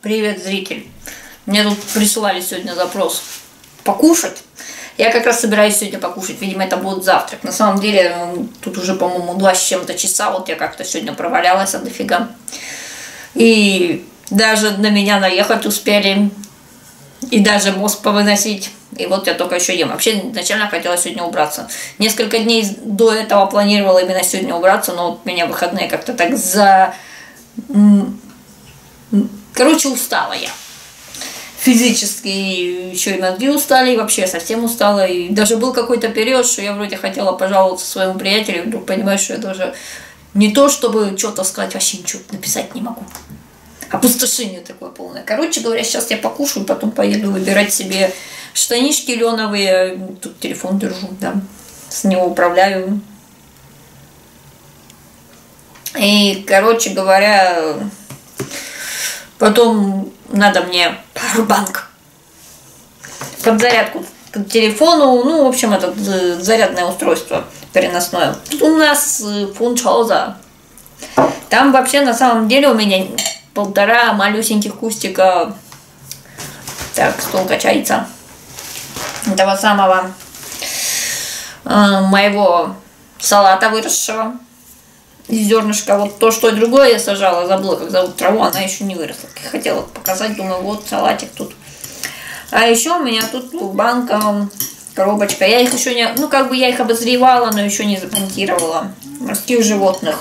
Привет, зритель. Мне тут присылали сегодня запрос покушать. Я как раз собираюсь сегодня покушать. Видимо, это будет завтрак. На самом деле, тут уже, по-моему, 2 с чем-то часа. Вот я как-то сегодня провалялась дофига. И даже на меня наехать успели. И даже мозг повыносить. И вот я только еще ем. Вообще, изначально хотела сегодня убраться. Несколько дней до этого планировала именно сегодня убраться, но вот меня выходные как-то так Короче, устала я. Физически еще и мозги устали, и вообще совсем устала. И даже был какой-то период, что я вроде хотела пожаловаться своему приятелю, и вдруг понимаю, что я даже не то, чтобы что-то сказать, вообще ничего написать не могу. Опустошение такое полное. Короче говоря, сейчас я покушаю, потом поеду выбирать себе штанишки леновые. Тут телефон держу, да. С него управляю. И, короче говоря, потом надо мне пауэрбанк под зарядку к телефону. Ну, в общем, это зарядное устройство переносное. Тут у нас фунчоза. Там вообще на самом деле у меня 1,5 малюсеньких кустика. Так, стол качается. Этого самого моего салата выросшего из зернышка. Вот то, что другое я сажала, забыла, как зовут траву, она еще не выросла. Хотела показать, думаю, вот салатик тут. А еще у меня тут банка, коробочка. Я их еще не, ну как бы я их обозревала, но еще не запонтировала. Морских животных.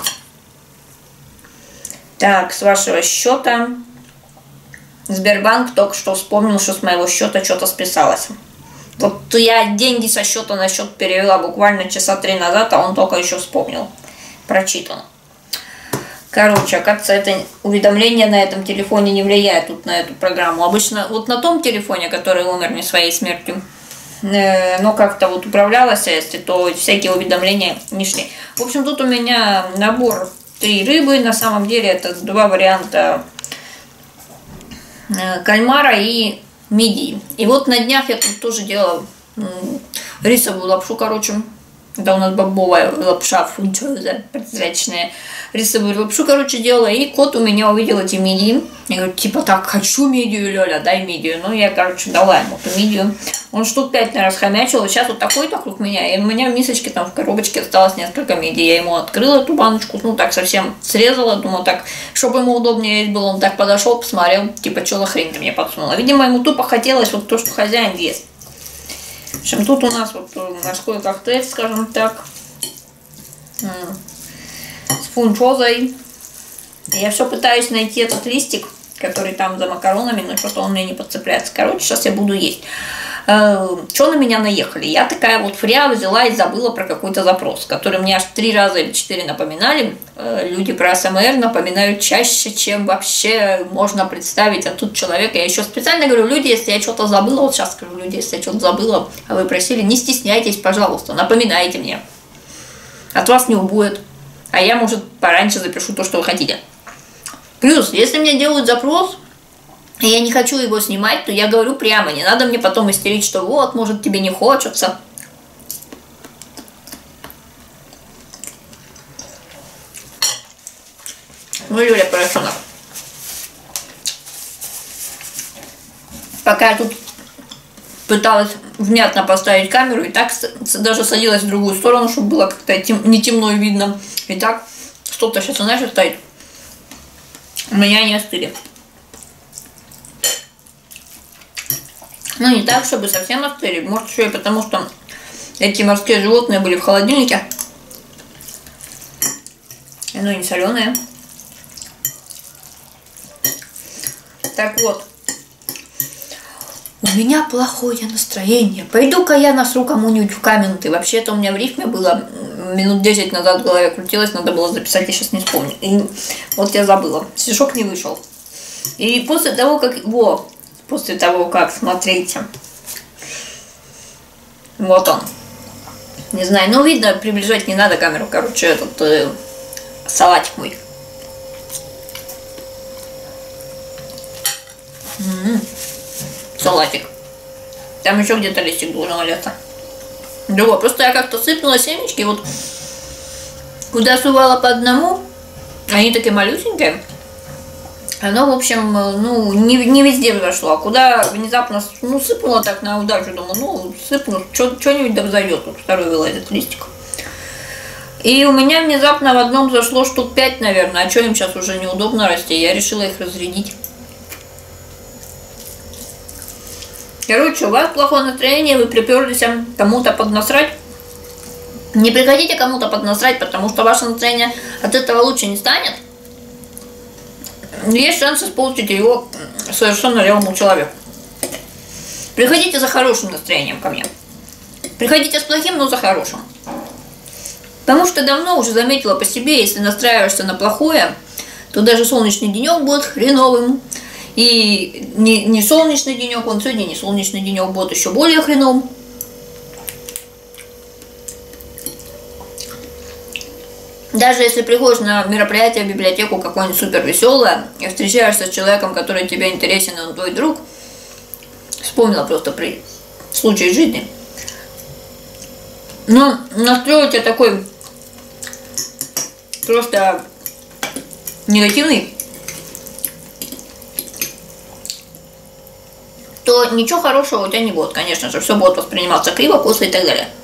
Так, с вашего счета. Сбербанк только что вспомнил, что с моего счета что-то списалось. Вот я деньги со счета на счет перевела буквально часа 3 назад, а он только еще вспомнил. Прочитано. Короче, оказывается, это уведомление на этом телефоне не влияет тут на эту программу. Обычно вот на том телефоне, который умер не своей смертью, но как-то вот управлялась, если то всякие уведомления не шли. В общем, тут у меня набор 3 рыбы. На самом деле это 2 варианта кальмара и мидии. И вот на днях я тут тоже делала рисовую лапшу, короче. Это у нас бобовая лапша, фунчоза, прозрачная. Рисовую лапшу, короче, делала. И кот у меня увидел эти мидии. Я говорю, типа, так, хочу мидию, Лёля, дай мидию. Ну, я, короче, дала ему эту мидию. Он штук 5, наверное, схомячил. Сейчас вот такой-то вокруг меня. И у меня в мисочке, там, в коробочке осталось несколько мидий. Я ему открыла эту баночку, ну, так, совсем срезала. Думаю, так, чтобы ему удобнее есть было. Он так подошел, посмотрел, типа, что за хрень ты мне подсунула. Видимо, ему тупо хотелось вот то, что хозяин ест. В общем, тут у нас вот морской коктейль, скажем так, с фунчозой. Я все пытаюсь найти этот листик, который там за макаронами, но что-то он мне не подцепляется. Короче, сейчас я буду есть. Что на меня наехали? Я такая вот фря взяла и забыла про какой-то запрос, который мне аж 3 раза или 4 напоминали. Люди про АСМР напоминают чаще, чем вообще можно представить. А тут человек, я еще специально говорю, люди, если я что-то забыла, вот сейчас скажу, люди, если я что-то забыла, а вы просили, не стесняйтесь, пожалуйста, напоминайте мне. От вас не убудет. А я, может, пораньше запишу то, что вы хотите. Плюс, если мне делают запрос, и я не хочу его снимать, то я говорю прямо, не надо мне потом истерить, что вот, может, тебе не хочется. Ну, Юля, поросенок. Пока я тут пыталась внятно поставить камеру, и так даже садилась в другую сторону, чтобы было как-то не темно и видно. И так, что-то сейчас, знаешь, стоит. У меня не остыли. Ну, не так, чтобы совсем остыли. Может, еще и потому, что эти морские животные были в холодильнике. И ну, не соленые. Так вот. У меня плохое настроение. Пойду-ка я насру кому-нибудь в комменты. Вообще-то у меня в рифме было минут 10 назад в голове крутилось. Надо было записать, я сейчас не вспомню. И вот я забыла. Стишок не вышел. И после того, как... После того, как, смотрите, вот он, не знаю, ну видно, приближать не надо камеру, короче, этот салатик мой. Салатик. Там еще где-то листик должен валяться. Другой, просто я как-то сыпнула семечки, вот куда сувала по одному, они такие малюсенькие. Оно, в общем, ну, не везде взошло. А куда внезапно, ну, сыпнуло так на удачу, думаю, ну, сыпну, что-нибудь да взойдет. Тут второй вылазит листик. И у меня внезапно в одном зашло штук 5, наверное. А что им сейчас уже неудобно расти? Я решила их разрядить. Короче, у вас плохое настроение, вы приперлись кому-то поднасрать. Не приходите кому-то поднасрать, потому что ваше настроение от этого лучше не станет. Есть шанс испортить его совершенно левому человеку. Приходите за хорошим настроением ко мне. Приходите с плохим, но за хорошим. Потому что давно уже заметила по себе, если настраиваешься на плохое, то даже солнечный денек будет хреновым. И не солнечный денек, он сегодня не солнечный денек, будет еще более хреновым. Даже если приходишь на мероприятие в библиотеку какое-нибудь супер веселое и встречаешься с человеком, который тебе интересен, и он твой друг, вспомнила просто при случае жизни. Но настрой у тебя такой просто негативный, то ничего хорошего у тебя не будет, конечно же. Все будет восприниматься криво, косо и так далее.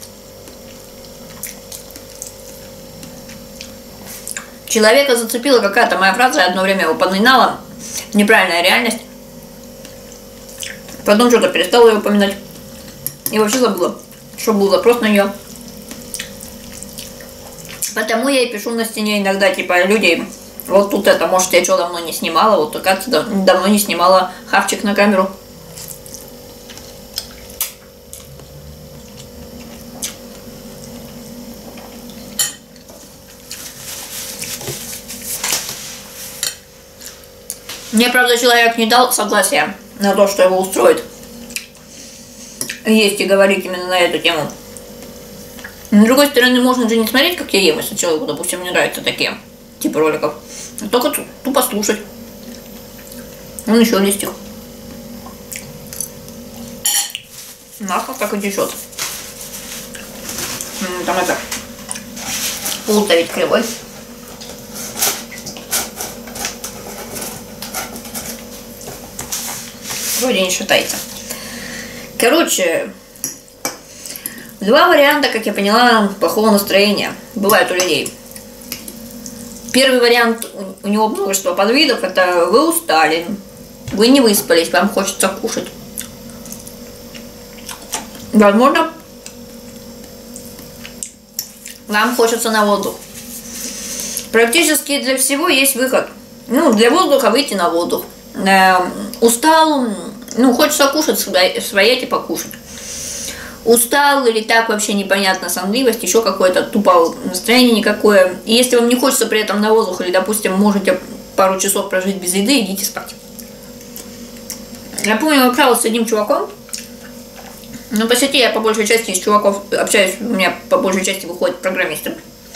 Человека зацепила какая-то моя фраза, я одно время его подминала. Неправильная реальность. Потом что-то перестала ее упоминать. И вообще забыла, что был запрос на нее. Потому я и пишу на стене иногда, типа, людей, вот тут это, может, я что давно не снимала, вот оказывается, давно не снимала хавчик на камеру. Мне, правда, человек не дал согласия на то, что его устроит есть и говорить именно на эту тему. С другой стороны, можно же не смотреть, как я ем, если человеку, допустим, не нравятся такие типы роликов, а только тупо слушать. Вон еще листик. Масло так и течет. Там это пол-то ведь кривой. Вроде не шатается. Короче, два варианта, как я поняла, плохого настроения бывают у людей. Первый вариант, у него множество подвидов, это вы устали, вы не выспались, вам хочется кушать. Возможно, вам хочется на воздух. Практически для всего есть выход. Ну, для воздуха выйти на воздух. Устал, ну, хочется кушать, своять и покушать. Устал или так вообще непонятно, сонливость, еще какое-то тупое настроение никакое. И если вам не хочется при этом на воздух, или, допустим, можете пару часов прожить без еды, идите спать. Я помню, я общалась с одним чуваком, но по сети я по большей части из чуваков общаюсь, у меня по большей части выходят программисты.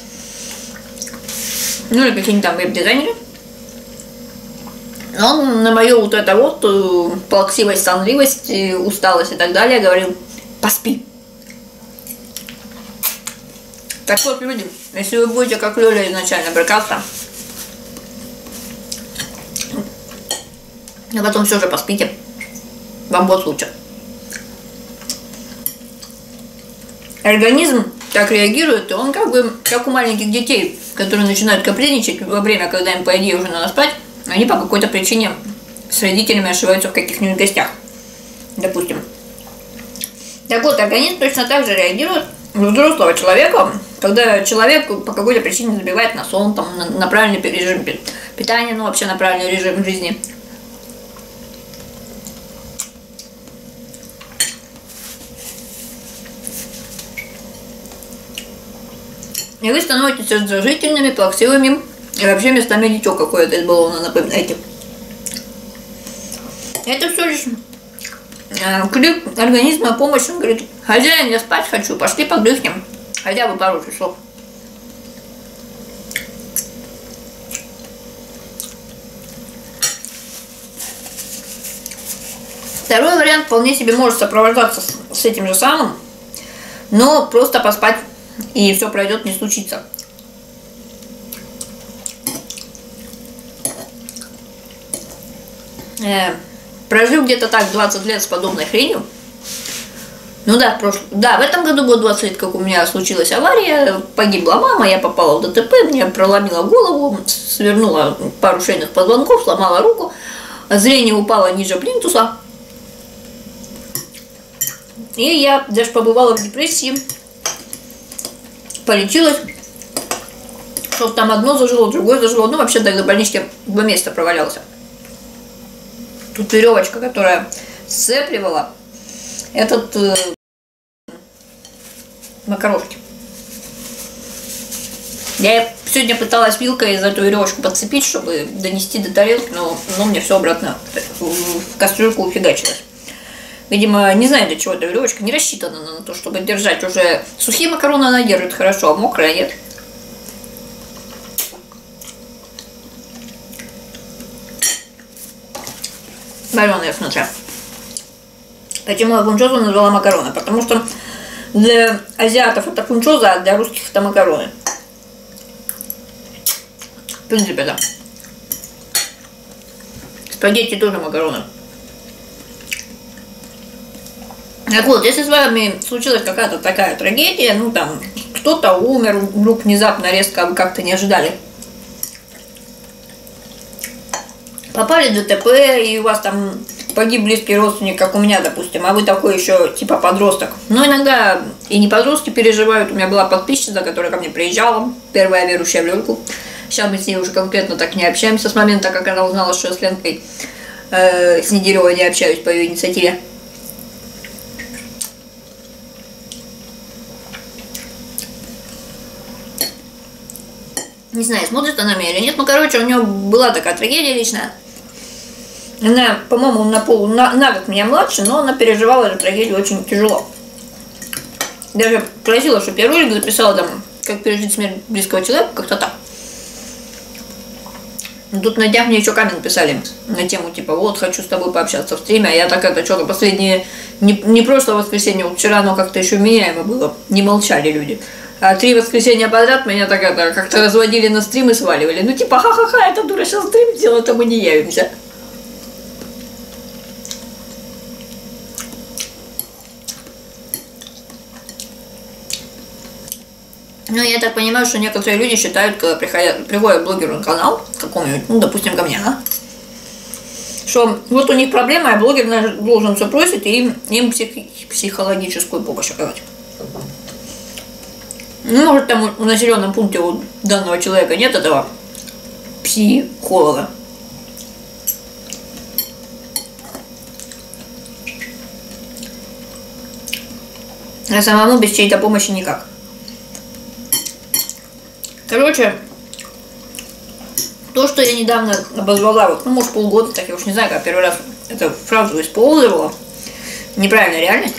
Ну или какие-нибудь там веб-дизайнеры. Он на мою вот это вот плаксивость, сонливость, усталость и так далее говорил: поспи. Так вот, люди, если вы будете как Лёля изначально брыкаться, а потом все же поспите, вам будет лучше. Организм так реагирует, и он как бы, как у маленьких детей, которые начинают капризничать во время, когда им, по идее, уже надо спать, они по какой-то причине с родителями ошиваются в каких-нибудь гостях, допустим. Так вот, организм точно так же реагирует у взрослого человека, когда человек по какой-то причине забивает на сон, там, на правильный режим питания, ну вообще на правильный режим жизни. И вы становитесь раздражительными, плаксивыми, и вообще местами дитё какое-то из баллона напоминаете. Это все лишь крик организма о помощи. Он говорит: хозяин, я спать хочу, пошли подыхнем. Хотя бы пару часов. Второй вариант вполне себе может сопровождаться с этим же самым, но просто поспать, и все пройдет, не случится. Прожил где-то так 20 лет с подобной хренью. Ну да, да, в этом году было 20 лет, как у меня случилась авария, погибла мама, я попала в ДТП, мне проломила голову, свернула пару шейных позвонков, сломала руку, зрение упало ниже плинтуса. И я даже побывала в депрессии, полечилась, чтобы там одно зажило, другое зажило. Ну, вообще, до больнички 2 месяца провалялся. Тут веревочка, которая сцепливала этот макарошки. Я сегодня пыталась вилкой за эту веревочку подцепить, чтобы донести до тарелки, но мне все обратно в кастрюльку уфигачилось. Видимо, не знаю, для чего эта веревочка, не рассчитана на то, чтобы держать уже сухие макароны, она держит хорошо, а мокрая нет. Вареные, смотря. Почему я фунчозу назвала макароны? Потому что для азиатов это фунчоза, а для русских это макароны. В принципе, да. Спагетти тоже макароны. Так вот, если с вами случилась какая-то такая трагедия, ну там кто-то умер вдруг внезапно, резко, вы как-то не ожидали, попали в ДТП, и у вас там погиб близкий родственник, как у меня, допустим, а вы такой еще типа подросток. Но иногда и не подростки переживают. У меня была подписчица, которая ко мне приезжала, первая верующая в Лёльку. Сейчас мы с ней уже конкретно так не общаемся с момента, как она узнала, что я с Ленкой Снегирёвой не общаюсь по ее инициативе. Не знаю, смотрит она меня или нет, но, короче, у нее была такая трагедия личная. Она, по-моему, на год меня младше, но она переживала эту трагедию очень тяжело. Даже просила, чтобы я ролик записала там, как пережить смерть близкого человека, как-то так. Тут на днях мне еще камень писали на тему, типа, вот, хочу с тобой пообщаться в стриме, а я так это, что-то последнее, не прошлое воскресенье, вот вчера оно как-то еще меняемо было, не молчали люди. А 3 воскресенья подряд меня так это, как-то разводили на стрим и сваливали. Ну типа, ха-ха-ха, эта дура сейчас стрим сделала, то мы не явимся. Ну, я так понимаю, что некоторые люди считают, когда приходят блогеру на канал, какому-нибудь, ну, допустим, ко мне, да? Что вот у них проблема, а блогер должен все просить и им психологическую помощь оказать. Ну, может, там в населенном пункте у данного человека нет этого психолога. А самому без чьей-то помощи никак. Короче, то, что я недавно обозвала, вот, ну, может, полгода, так я уж не знаю, как первый раз эту фразу использовала, неправильная реальность.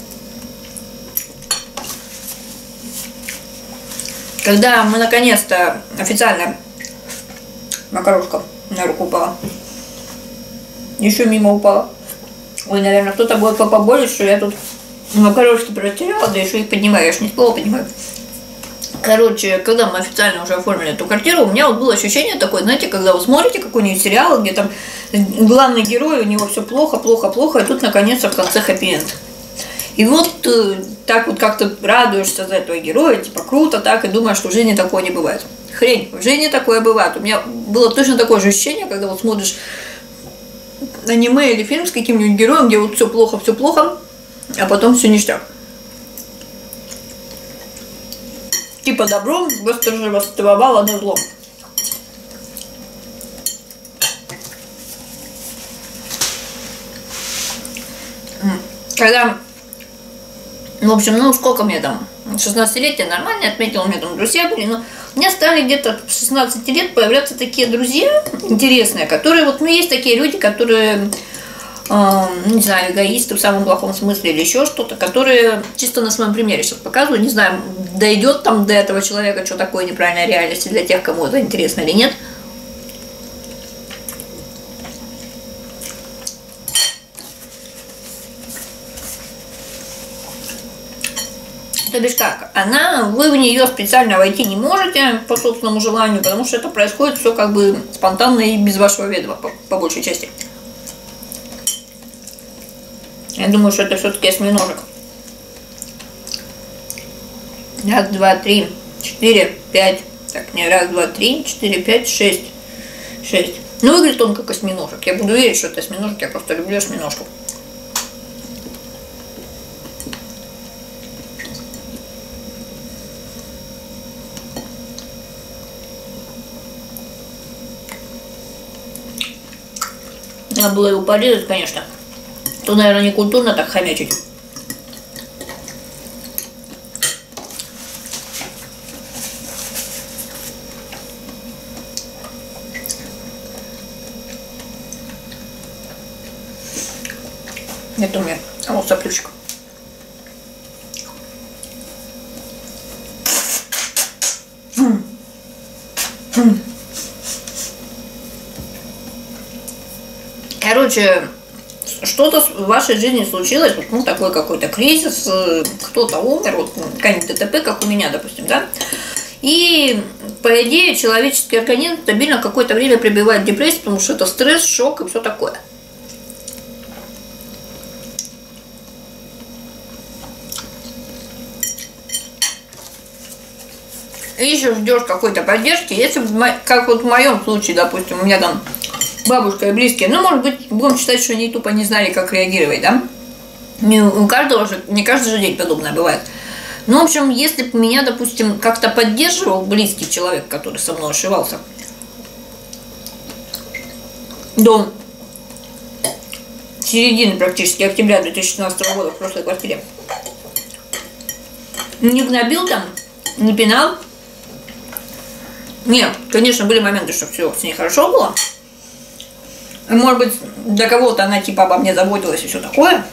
Когда мы наконец-то официально макарошка на руку упала, еще мимо упала. Ой, наверное, кто-то будет поболее, что я тут макарошки потеряла, да еще и поднимаю, я ж не с пола поднимаю. Короче, когда мы официально уже оформили эту квартиру, у меня вот было ощущение такое, знаете, когда вы смотрите какой-нибудь сериал, где там главный герой, у него все плохо, плохо, плохо, и тут наконец-то в конце хэппи-энд. И вот так вот как-то радуешься за этого героя, типа круто так, и думаешь, что в жизни такое не бывает. Хрень, в жизни такое бывает. У меня было точно такое же ощущение, когда вот смотришь аниме или фильм с каким-нибудь героем, где вот все плохо, а потом все ништяк. Типа добро восторжествовало над злом. Когда, в общем, ну сколько мне там, 16-летие нормально отметила, у меня там друзья были, но у меня стали где-то в 16 лет появляться такие друзья интересные, которые, вот, ну есть такие люди, которые, не знаю, эгоисты в самом плохом смысле или еще что-то, которые чисто на своем примере сейчас показываю, не знаю, дойдет там до этого человека, что такое неправильная реальность для тех, кому это интересно или нет. То бишь как, вы в нее специально войти не можете по собственному желанию, потому что это происходит все как бы спонтанно и без вашего ведома, по большей части. Я думаю, что это все-таки осьминожек. Раз, два, три, 4, 5. Так, не, раз, два, три, 4, 5, 6. 6. Ну, выглядит он как осьминожек. Я буду верить, что это осьминожек. Я просто люблю осьминожков. Надо было его порезать, конечно. То, наверное, не культурно так хомячить. Это у меня вот соплючка. Короче, что-то в вашей жизни случилось, ну, такой какой-то кризис, кто-то умер, вот какая-нибудь ДТП, как у меня, допустим, да? И, по идее, человеческий организм стабильно какое-то время пребывает в депрессии, потому что это стресс, шок и все такое. И еще ждешь какой-то поддержки. Если, как вот в моем случае, допустим, у меня там бабушка и близкие, ну, может быть, будем считать, что они тупо не знали, как реагировать, да? Не у каждого же, не каждый же день подобное бывает. Ну, в общем, если бы меня, допустим, как-то поддерживал близкий человек, который со мной ошивался, до середины практически октября 2016 года в прошлой квартире, не гнобил там, не пинал. Нет, конечно, были моменты, что все с ней хорошо было. Может быть, для кого-то она типа обо мне заботилась и все такое.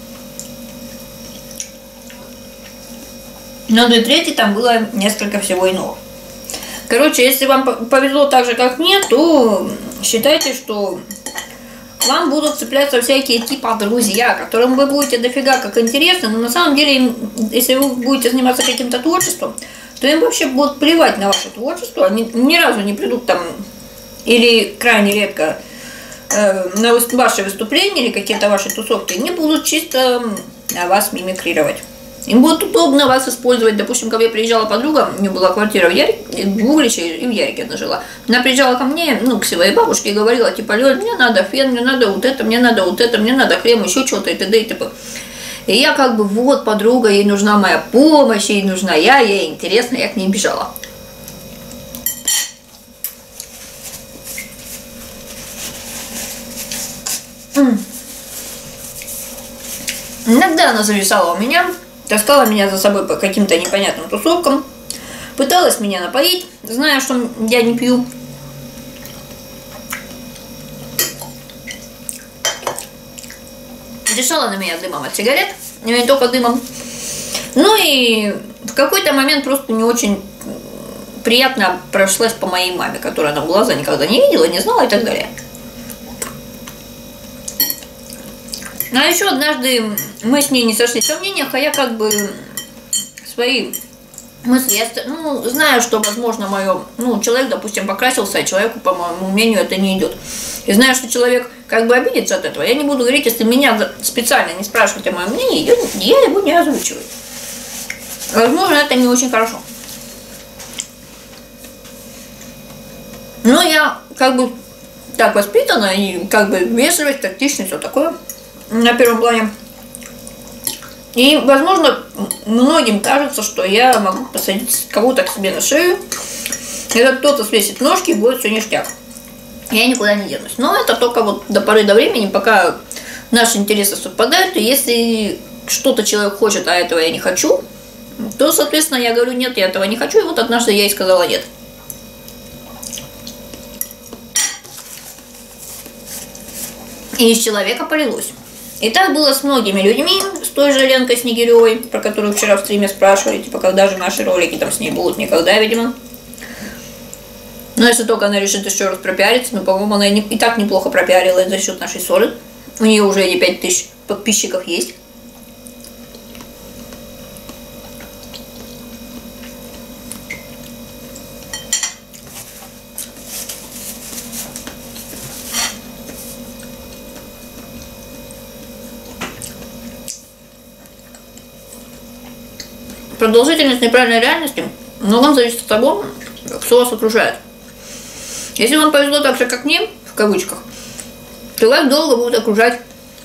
Но для третьей там было несколько всего иного. Короче, если вам повезло так же, как мне, то считайте, что к вам будут цепляться всякие типа друзья, которым вы будете дофига как интересны, но на самом деле, если вы будете заниматься каким-то творчеством, то им вообще будет плевать на ваше творчество, они ни разу не придут там, или крайне редко, на ваши выступления или какие-то ваши тусовки, они будут чисто на вас мимикрировать. Им будет удобно вас использовать. Допустим, когда я приезжала подруга, у нее была квартира в Угличе и в Ярике она жила. Она приезжала ко мне, ну, к своей бабушке и говорила, типа, Лёль, мне надо фен, мне надо вот это, мне надо вот это, мне надо крем, еще что-то и т.д. и т.п. И я как бы, вот, подруга, ей нужна моя помощь, ей нужна я, ей интересно, я к ней бежала. Иногда она зависала у меня, таскала меня за собой по каким-то непонятным тусовкам, пыталась меня напоить, зная, что я не пью. Дышала на меня дымом от сигарет, не только дымом. Ну и в какой-то момент просто не очень приятно прошлась по моей маме, которую она в глаза никогда не видела, не знала и так далее. А еще однажды мы с ней не сошлись во мнениях, а я как бы свои мысли, я, ну, знаю, что, возможно, человек, допустим, покрасился, а человеку, по моему мнению, это не идет. И знаю, что человек как бы обидится от этого. Я не буду говорить, если меня специально не спрашивают о моем мнении, я его не озвучиваю. Возможно, это не очень хорошо. Но я как бы так воспитана, и как бы вежливость, тактичность, все такое на первом плане. И, возможно, многим кажется, что я могу посадить кого-то к себе на шею, когда кто-то свесит ножки, и будет все ништяк. Я никуда не денусь. Но это только вот до поры до времени, пока наши интересы совпадают. И если что-то человек хочет, а этого я не хочу, то, соответственно, я говорю, нет, я этого не хочу. И вот однажды я ей сказала нет. И из человека полилось. И так было с многими людьми, с той же Ленкой Снегиревой, про которую вчера в стриме спрашивали, типа, когда же наши ролики там с ней будут, никогда, видимо. Но если только она решит еще раз пропиариться, ну, по-моему, она и так неплохо пропиарила за счет нашей ссоры. У нее уже и 5000 подписчиков есть. продолжительность неправильной реальности многом зависит от того, кто вас окружает. Если вам повезло так же, как мне, в кавычках, то вас долго будут окружать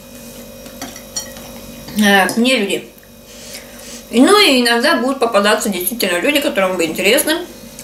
не люди. Ну и иногда будут попадаться действительно люди, которым вы интересны.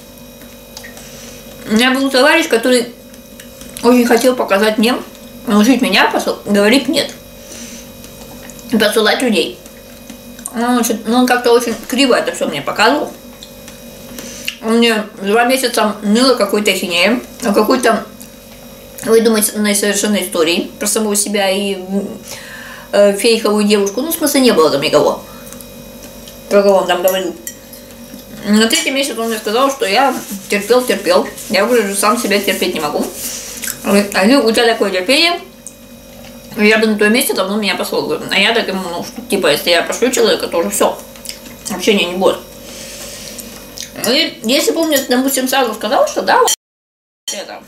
У меня был товарищ, который очень хотел показать мне, научить меня говорить «нет». И посылать людей. Он как-то очень криво это все мне показывал. Он мне 2 месяца ныло какой-то ахинеей, о какой-то выдуманной совершенно истории про самого себя и фейковую девушку. Ну, в смысле, не было там никого. Про кого он там говорил. На 3-й месяц он мне сказал, что я терпел. Я уже сам себя терпеть не могу. А у тебя такое терпение. Я бы на твоем месте давно меня послал. Говорю. А я так ему, ну, что, типа, если я пошлю человека, то уже все. Общения не будет. И если бы он мне, допустим, сразу сказал, что да, вот это,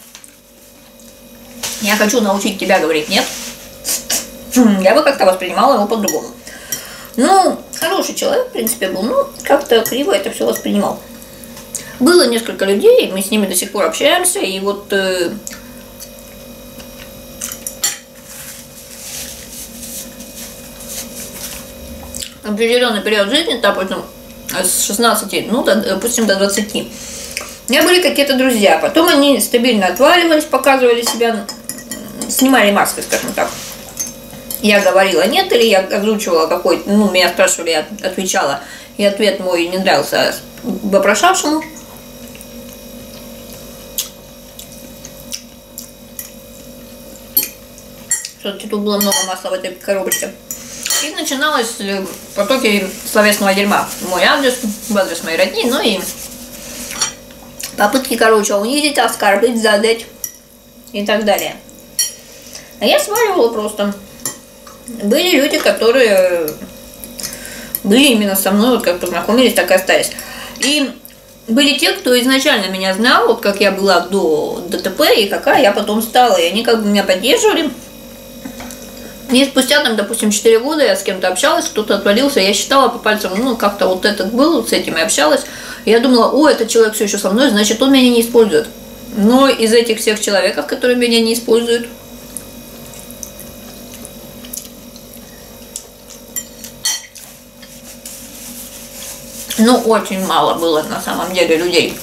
я хочу научить тебя говорить «нет», я бы как-то воспринимала его по-другому. Ну, хороший человек, в принципе, был, но как-то криво это все воспринимал. Было несколько людей, мы с ними до сих пор общаемся, и вот определенный период жизни, допустим, с 16, ну, допустим, до 20. У меня были какие-то друзья, потом они стабильно отваливались, показывали себя, снимали маски, скажем так. Я говорила «нет», или я озвучивала какой-то, ну, меня спрашивали, я отвечала, и ответ мой не нравился вопрошавшему. Все-таки тут было много масла в этой коробочке. И начиналось потоки словесного дерьма. Мой адрес, в адрес моей родни, ну и попытки, короче, унизить, оскорбить, задать и так далее. А я сваливала просто. Были люди, которые были именно со мной, вот как познакомились, так и остались. И были те, кто изначально меня знал, вот как я была до ДТП, и какая я потом стала. И они как бы меня поддерживали. И спустя, там, допустим, 4 года я с кем-то общалась, кто-то отвалился, я считала по пальцам, ну, как-то вот этот был, с этим я общалась. И я думала, о, этот человек все еще со мной, значит, он меня не использует. Но из этих всех человеков, которые меня не используют, ну, очень мало было на самом деле людей.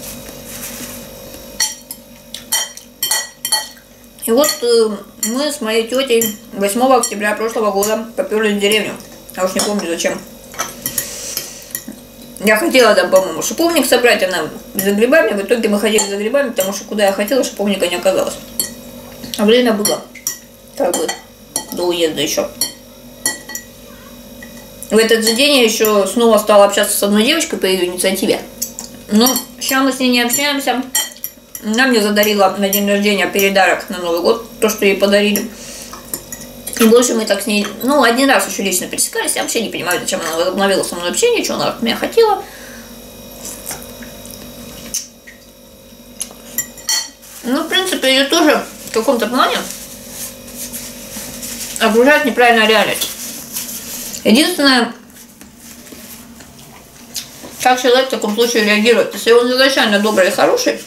И вот мы с моей тетей 8 октября прошлого года поперли в деревню. Я уж не помню зачем. Я хотела там, по-моему, шиповник собрать, она за грибами. В итоге мы ходили за грибами, потому что куда я хотела, шиповника не оказалось. А время было, как бы, до уезда еще. В этот же день я еще снова стала общаться с одной девочкой по ее инициативе. Но сейчас мы с ней не общаемся. Она мне задарила на день рождения передарок на Новый год, то, что ей подарили. И больше мы так с ней, ну, один раз еще лично пересекались. Я вообще не понимаю, зачем она возобновила со мной общение, что она от меня хотела. Ну, в принципе, ее тоже в каком-то плане окружает неправильная реальность. Единственное, как человек в таком случае реагирует. Если он изначально добрый и хороший,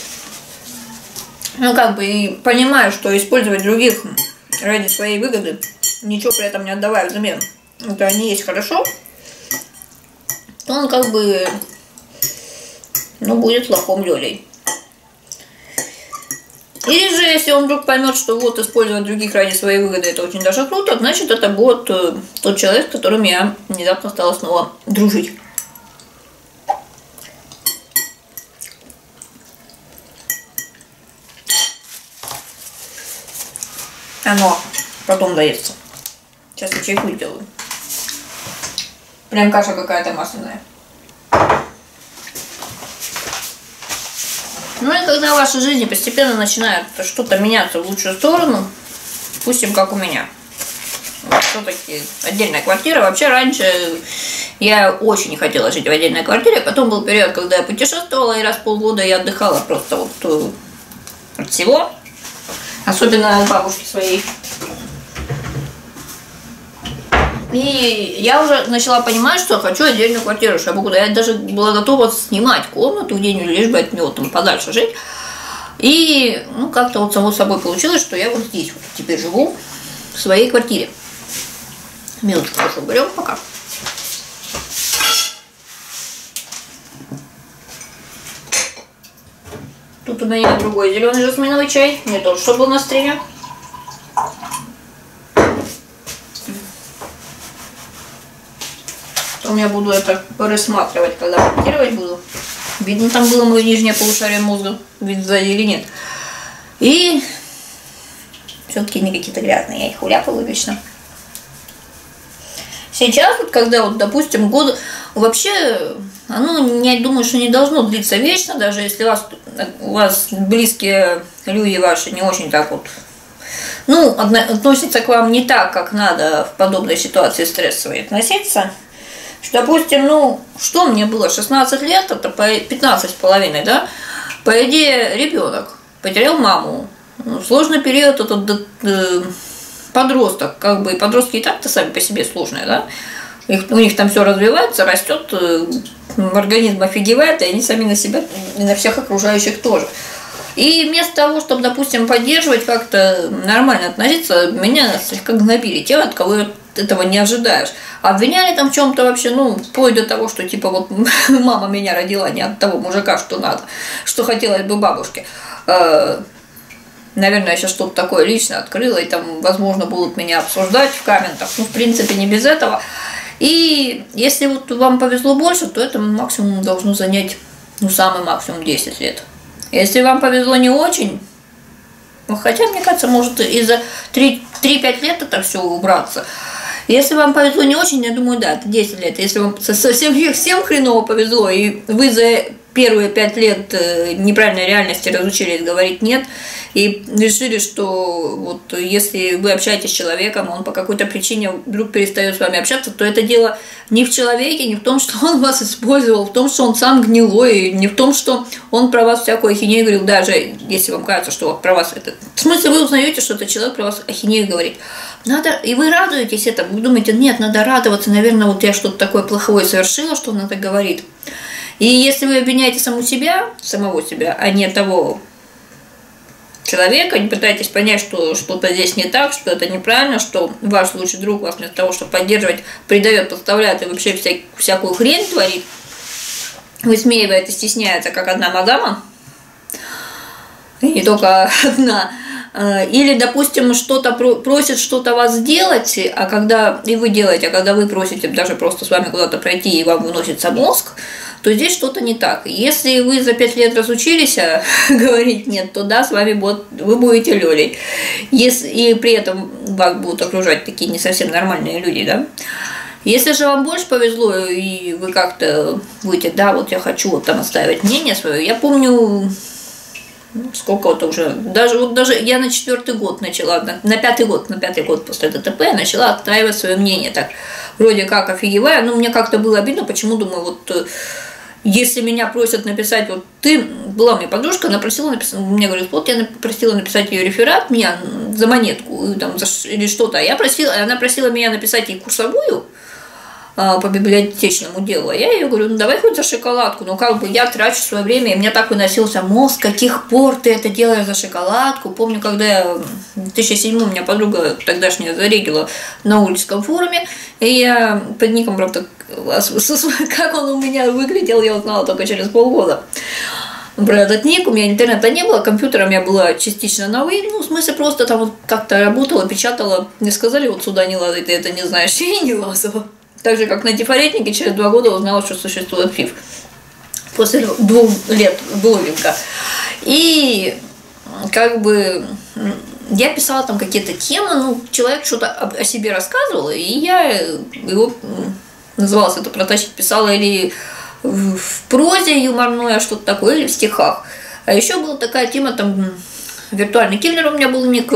ну, как бы, и понимая, что использовать других ради своей выгоды, ничего при этом не отдавая взамен, это не есть хорошо, то он, как бы, ну, будет лохом Лёлей. Или же, если он вдруг поймет, что вот использовать других ради своей выгоды это очень даже круто, значит, это будет тот человек, с которым я внезапно стала снова дружить. Оно потом доестся. Сейчас я чайку сделаю. Прям каша какая-то масляная. Ну и когда в вашей жизни постепенно начинает что-то меняться в лучшую сторону, допустим, как у меня. Вот все-таки отдельная квартира. Вообще раньше я очень не хотела жить в отдельной квартире. Потом был период, когда я путешествовала, и раз в полгода я отдыхала просто вот от всего. Особенно от бабушки своей. И я уже начала понимать, что хочу отдельную квартиру, что я могу. Я даже была готова снимать комнату где-нибудь, лишь бы от него там подальше жить. И, ну, как-то вот само собой получилось, что я вот здесь вот теперь живу, в своей квартире. Минутку тоже уберем пока. Тут у меня другой зеленый жасминовый чай, не тот, что был на стриме. Потом я буду это рассматривать, когда монтировать буду. Видно, там было мое нижнее полушарие мозга, вид сзади или нет. И все-таки не какие-то грязные, я их уляпала вечно. Сейчас, вот, когда, вот, допустим, год, вообще, оно, я думаю, что не должно длиться вечно, даже если у вас близкие люди ваши не очень так вот, ну, относятся к вам не так, как надо в подобной ситуации стрессовой относиться. Что, допустим, ну, что мне было 16 лет, это 15,5, да? По идее, ребенок потерял маму. Ну, сложный период, этот подросток, как бы, подростки и так-то сами по себе сложные, да? У них там все развивается, растет, организм офигевает, и они сами на себя и на всех окружающих тоже. И вместо того, чтобы, допустим, поддерживать, как-то нормально относиться, меня слегка гнобили те, от кого этого не ожидаешь. Обвиняли там в чем-то вообще, ну, вплоть до того, что типа вот мама меня родила не от того мужика, что надо, что хотелось бы бабушке. Наверное, я сейчас что-то такое личное открыла, и там, возможно, будут меня обсуждать в комментах. Ну, в принципе, не без этого. И если вот вам повезло больше, то это максимум должно занять, ну, самый максимум 10 лет. Если вам повезло не очень, ну, хотя, мне кажется, может и за 3-5 лет это все убраться. Если вам повезло не очень, я думаю, да, это 10 лет. Если вам совсем хреново повезло, и вы за первые 5 лет неправильной реальности разучились говорить «нет», и решили, что вот если вы общаетесь с человеком, он по какой-то причине вдруг перестает с вами общаться, то это дело не в человеке, не в том, что он вас использовал, в том, что он сам гнилой, не в том, что он про вас всякую ахинею говорил, даже если вам кажется, что про вас это... В смысле, вы узнаете, что этот человек про вас ахинею говорит. Надо, и вы радуетесь этому, вы думаете, нет, надо радоваться, наверное, вот я что-то такое плохое совершила, что он это говорит. И если вы обвиняете самого себя, а не того человека, не пытаетесь понять, что что-то здесь не так, что это неправильно, что ваш лучший друг вас вместо того, чтобы поддерживать, предает, подставляет и вообще всякую хрень творит, высмеивает и стесняется, как одна мадама, и не только одна. Или, допустим, что-то просит что-то вас сделать, а когда и вы делаете, а когда вы просите даже просто с вами куда-то пройти и вам выносится мозг, то здесь что-то не так. Если вы за 5 лет разучились говорить «нет», то да, с вами вы будете лёлей. И при этом вас будут окружать такие не совсем нормальные люди, да. Если же вам больше повезло, и вы как-то будете, да, вот я хочу вот там оставить мнение свое, я помню... Сколько вот уже, даже я на 4-й год начала, на 5-й год после ДТП я начала отстаивать свое мнение, так, вроде как офигевая, но мне как-то было обидно, почему, думаю, вот, если меня просят написать, вот, была у меня подружка, она просила написать, мне говорит, вот, я просила написать ее реферат, меня за монетку, там, или что-то, она просила меня написать ей курсовую, по библиотечному делу. Я ей говорю, ну давай хоть за шоколадку, ну как бы я трачу свое время, и у меня так выносился мозг, с каких пор ты это делаешь за шоколадку. Помню, когда я в 2007 у меня подруга тогдашняя зарегила на Ульском форуме, и я под ником, правда, как он у меня выглядел, я узнала только через полгода. Про этот ник, у меня интернета не было, компьютером я была частично новый, ну, в смысле, просто там вот как-то работала, печатала, мне сказали, вот сюда не лазай, ты это не знаешь, я и не лазала. Так же, как на тифаретнике, через 2 года узнала, что существует ФИФ. После 2 лет блогинга. И как бы я писала там какие-то темы, ну, человек что-то о себе рассказывал, и я его, называлось это «Протащить», писала или в прозе юморной, что-то такое, или в стихах. А еще была такая тема, там, виртуальный киллер у меня был ник,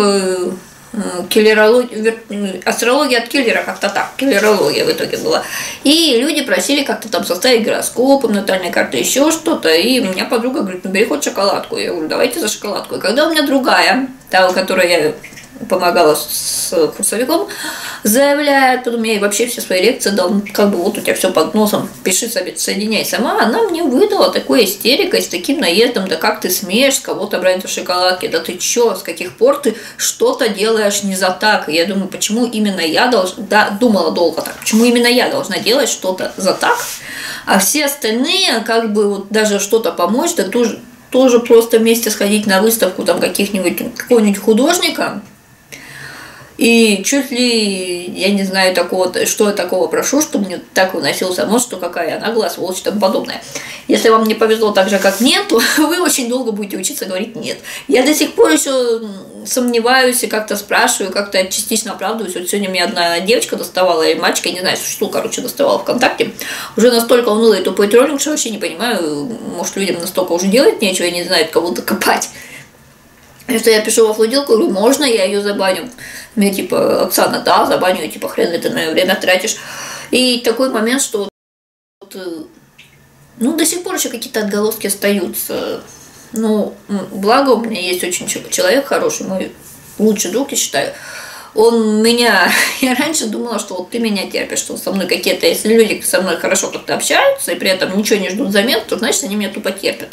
астрология от киллера, как-то так, киллерология в итоге была. И люди просили как-то там составить гороскоп, натальной карты, еще что-то. И у меня подруга говорит, ну бери хоть шоколадку. Я говорю, давайте за шоколадку. И когда у меня другая, та, у которой я помогала с курсовиком, заявляет, потом я ей вообще все свои лекции дал, как бы вот у тебя все под носом, пиши, соединяй сама. Она мне выдала такой истерикой, с таким наездом, да как ты смеешь с кого-то брать за шоколадки, да ты чё, с каких пор ты что-то делаешь не за так. И я думаю, почему именно я должна, да, думала долго так, почему именно я должна делать что-то за так, а все остальные, как бы вот даже что-то помочь, да тоже просто вместе сходить на выставку там какого-нибудь художника. И чуть ли, я не знаю, что я такого прошу, чтобы мне так выносился мозг, что какая я наглая, сволочь и тому подобное. Если вам не повезло так же, как мне, то вы очень долго будете учиться говорить «нет». Я до сих пор еще сомневаюсь и как-то спрашиваю, как-то частично оправдываюсь. Вот сегодня мне одна девочка доставала, или мальчик, я не знаю, что, доставала ВКонтакте. Уже настолько унылый и тупой троллинг, что вообще не понимаю, может, людям настолько уже делать нечего и не знают, кого докопать. Что я пишу во флудилку, говорю, можно я ее забаню? Мне типа, Оксана, да, забаню, типа, хрен ты на ее время тратишь. И такой момент, что до сих пор еще какие-то отголоски остаются. Благо у меня есть очень человек хороший, мой лучший друг, я считаю. Я раньше думала, что вот ты меня терпишь, что со мной какие-то, если люди со мной хорошо как-то общаются и при этом ничего не ждут взамен, то значит они меня тупо терпят.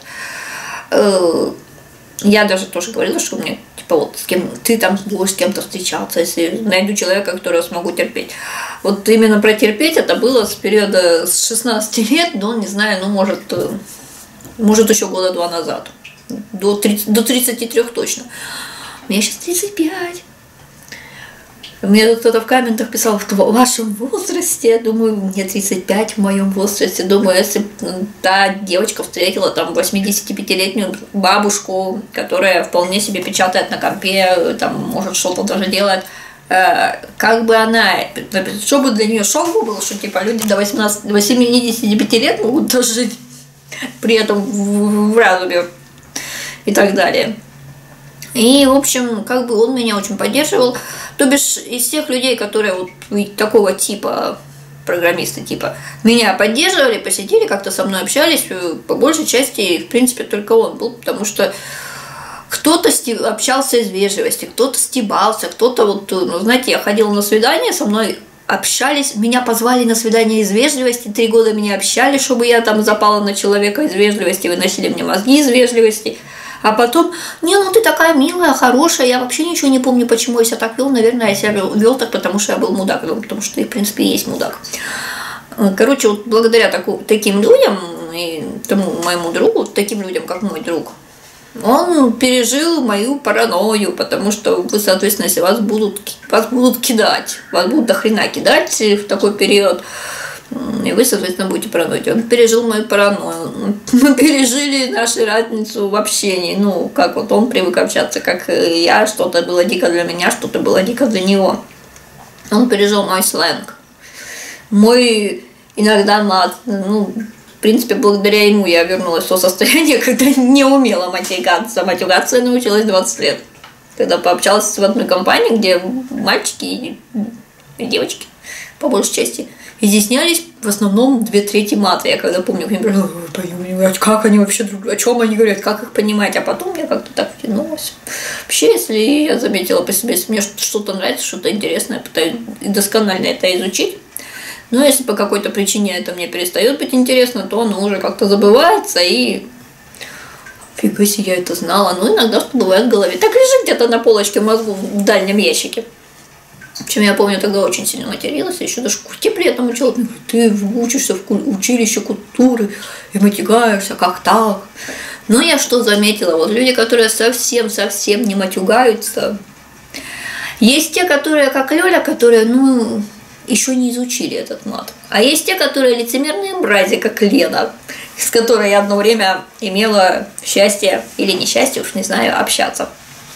Я даже тоже говорила, что мне, типа, вот с кем ты там будешь с кем-то встречаться, если найду человека, которого смогу терпеть. Вот именно про терпеть это было с периода с 16 лет до, не знаю, может еще года 2 назад. До 33 точно. Мне сейчас 35. Мне тут кто-то в комментах писал, в вашем возрасте, я думаю, мне 35 в моем возрасте, думаю, если та девочка встретила там 85-летнюю бабушку, которая вполне себе печатает на компе, там может что-то даже делать, как бы она, что бы для нее шок был, что типа люди до 85 лет могут дожить, при этом в разуме и так далее. И, в общем, как бы он меня очень поддерживал. То бишь, из тех людей, которые вот такого типа, программисты типа, меня поддерживали, посетили, как-то со мной общались, по большей части, в принципе, только он был, потому что кто-то общался из вежливости, кто-то стебался, кто-то знаете, я ходила на свидание, со мной общались, меня позвали на свидание из вежливости, 3 года меня общали, чтобы я там запала на человека из вежливости, выносили мне мозги из вежливости. А потом, ты такая милая, хорошая, я вообще ничего не помню, почему я себя так вел. Наверное, я себя вел так, потому что я был мудак, потому что я, в принципе, и есть мудак. Короче, вот благодаря таким людям, и тому моему другу, таким людям, как мой друг, он пережил мою паранойю, потому что вы, соответственно, если вас будут кидать, вас будут до хрена кидать в такой период, и вы, соответственно, будете параноить. Он пережил мою паранойю. Мы пережили нашу разницу в общении. Как вот он привык общаться, как я. Что-то было дико для меня, что-то было дико для него. Он пережил мой сленг. Мой иногда мат. В принципе, благодаря ему я вернулась в то состояние, когда не умела матюгаться. Матюгаться я научилась 20 лет. Когда пообщалась в одной компании, где мальчики и девочки, по большей части, изъяснялись в основном 2/3 мата. Я когда помню, мне говорят, как они вообще друг друга, о чем они говорят, как их понимать, а потом я как-то так втянулась. Вообще, если я заметила по себе, если мне что-то нравится, что-то интересное, пытаюсь досконально это изучить, но если по какой-то причине это мне перестает быть интересно, то оно уже как-то забывается и фига себе, я это знала. Иногда всплывает в голове. Так лежит где-то на полочке мозгу в дальнем ящике. Причем я помню, тогда очень сильно материлась, еще даже курти при этом учила. Ты учишься в училище культуры и матюгаешься, как так? Но я что заметила? Вот люди, которые совсем не матюгаются. Есть те, которые, как Лёля, которые, еще не изучили этот мат. А есть те, которые лицемерные мрази, как Лена, с которой я одно время имела счастье или несчастье, уж не знаю, общаться.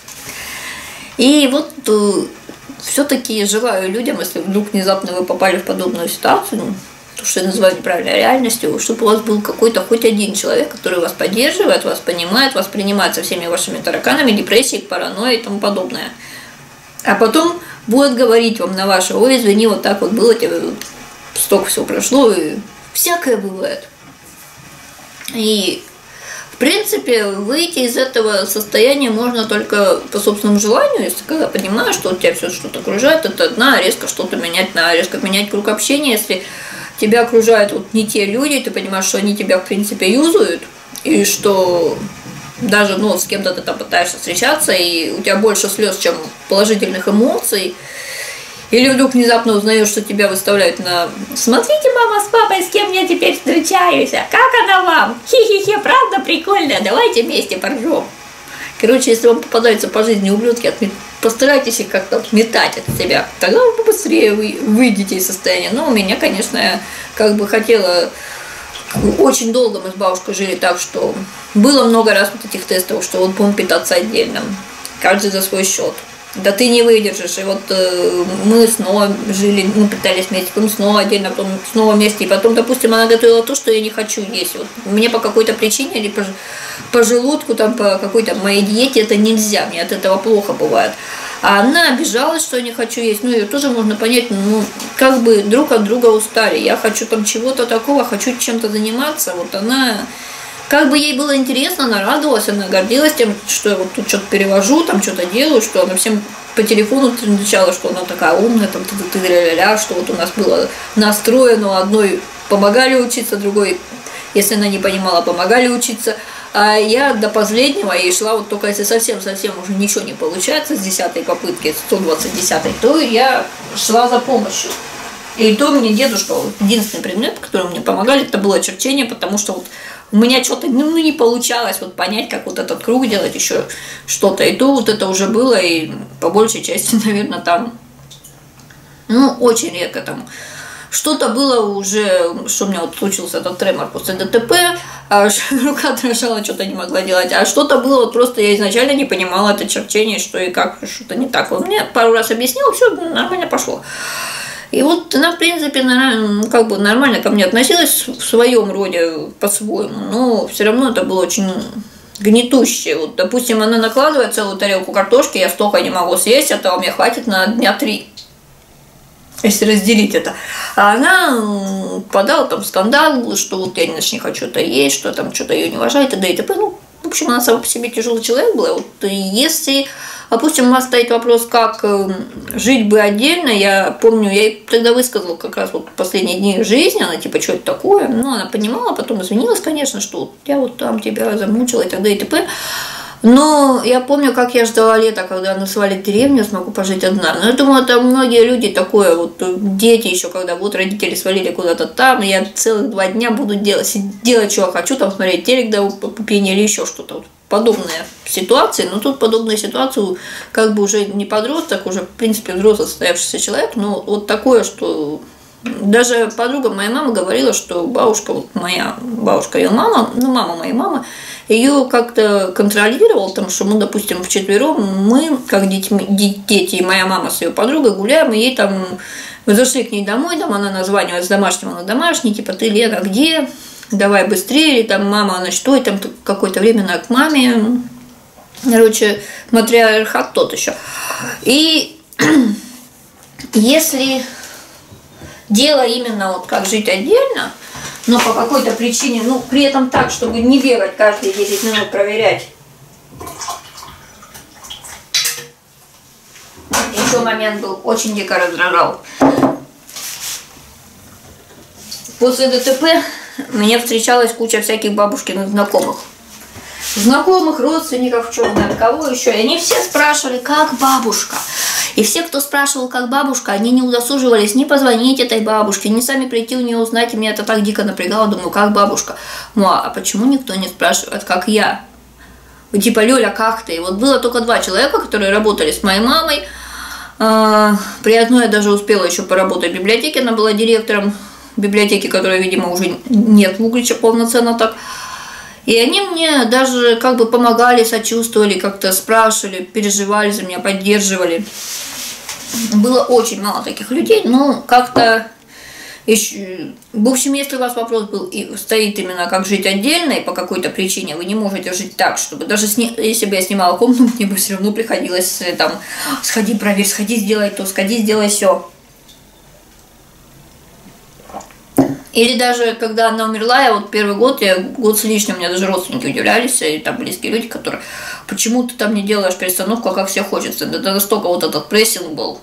И вот все-таки желаю людям, если вдруг внезапно вы попали в подобную ситуацию, то, что я называю неправильной реальностью, чтобы у вас был какой-то хоть один человек, который вас поддерживает, вас понимает, вас принимает со всеми вашими тараканами, депрессией, паранойей и тому подобное. А потом будет говорить вам на ваше: ой, извини, вот так вот было, тебе столько всего прошло, и всякое бывает. И в принципе, выйти из этого состояния можно только по собственному желанию, если когда понимаешь, что у тебя все что-то окружает, это надо резко что-то менять, надо резко менять круг общения. Если тебя окружают вот не те люди, ты понимаешь, что они тебя, в принципе, юзают, и что даже, ну, с кем-то ты там пытаешься встречаться, и у тебя больше слез, чем положительных эмоций, или вдруг внезапно узнаешь, что тебя выставляют на «Смотрите, мама с папой, с кем я теперь встречаюсь, а как она вам? Хи-хи-хи, правда прикольная, давайте вместе поржем». Короче, если вам попадаются по жизни ублюдки, постарайтесь их как-то отметать от себя, тогда вы побыстрее выйдете из состояния. Но у меня, конечно, я как бы хотела... Очень долго мы с бабушкой жили так, что было много раз вот этих тестов, что вот будем питаться отдельно, каждый за свой счет. Да ты не выдержишь. И вот мы снова жили, мы питались вместе, потом снова отдельно, потом снова вместе. И потом, допустим, она готовила то, что я не хочу есть. Вот мне по какой-то причине или по желудку, там, по какой-то моей диете это нельзя, мне от этого плохо бывает. А она обижалась, что я не хочу есть. Ну, ее тоже можно понять, ну, как бы друг от друга устали. Я хочу там чего-то такого, хочу чем-то заниматься. Вот она... Как бы ей было интересно, она радовалась, она гордилась тем, что я вот тут что-то перевожу, там что-то делаю, что она всем по телефону кричала, что она такая умная, там ты-ля-ля-ля, что вот у нас было настроено, одной помогали учиться, другой, если она не понимала, помогали учиться. А я до последнего ей шла, вот только если совсем-совсем уже ничего не получается с 10-й попытки, 120-10, то я шла за помощью. И то мне дедушка, единственный предмет, который мне помогали, это было черчение, потому что вот у меня что-то не получалось вот понять, как вот этот круг делать, еще что-то. И то вот это уже было, и по большей части, наверное, там, ну, очень редко там. Что-то было уже, что у меня вот случился этот тремор после ДТП, а рука дрожала, что-то не могла делать. А что-то было, вот просто я изначально не понимала это черчение, что и как, что-то не так. Вот мне пару раз объяснила, все нормально пошло. И вот она, в принципе, как бы нормально ко мне относилась в своем роде, по-своему, но все равно это было очень гнетущее. Вот, допустим, она накладывает целую тарелку картошки, я столько не могу съесть, этого мне хватит на дня 3, если разделить это. А она подала там скандал, что вот я не хочу это есть, что там что-то ее не уважает, и да и т.п. Ну, в общем, она сама по себе тяжелый человек была. Вот, если... Допустим, у вас стоит вопрос, как жить бы отдельно. Я помню, я ей тогда высказала как раз вот последние дни жизни, она типа, что это такое? Ну, она понимала, потом извинилась, конечно, что вот я вот там тебя замучила и т.д. и т.п. Но я помню, как я ждала лета, когда она свалит в деревню, смогу пожить одна. Но я думаю, там многие люди такое, вот дети еще, когда вот родители свалили куда-то там, я целых 2 дня буду делать, что я хочу, там смотреть телек до пупения или еще что-то. Вот подобные ситуации, но тут подобную ситуацию как бы уже не подросток, уже в принципе взрослый состоявшийся человек, но вот такое, что даже подруга моей мамы говорила, что бабушка, вот моя бабушка, ее мама, ну мама моей мамы, ее как-то контролировала, там, что мы, допустим, вчетвером, мы, как дети, и моя мама с ее подругой гуляем, и ей там, мы зашли к ней домой, там она названивает с домашнего на домашний, типа, ты, Лена, где? Давай быстрее, или там мама, она что, и там какое-то время надо к маме, короче, матриархат тот еще. И если дело именно вот как жить отдельно, но по какой-то причине, ну, при этом так, чтобы не бегать каждые 10 минут проверять. Еще момент был, очень дико раздражал. После ДТП мне встречалась куча всяких бабушкиных знакомых. Знакомых, родственников, черт знает кого еще. И они все спрашивали, как бабушка. И все, кто спрашивал, как бабушка, они не удосуживались ни позвонить этой бабушке, ни сами прийти у нее узнать. И меня это так дико напрягало. Думаю, как бабушка? Ну, а почему никто не спрашивает, как я? Типа, Лёля, как ты? И вот было только 2 человека, которые работали с моей мамой. При одной я даже успела еще поработать в библиотеке. Она была директором библиотеки, которая, видимо, уже нет в Угличе полноценно так. И они мне даже как бы помогали, сочувствовали, как-то спрашивали, переживали за меня, поддерживали. Было очень мало таких людей, но как-то... В общем, если у вас вопрос был и стоит именно как жить отдельно, и по какой-то причине вы не можете жить так, чтобы даже если бы я снимала комнату, мне бы все равно приходилось там сходи, проверь, сходи, сделай то, сходи, сделай все. Или даже когда она умерла, я вот первый год, год с лишним, у меня даже родственники удивлялись, и там близкие люди, которые, почему ты там не делаешь перестановку, как все хочется. Да настолько вот этот прессинг был.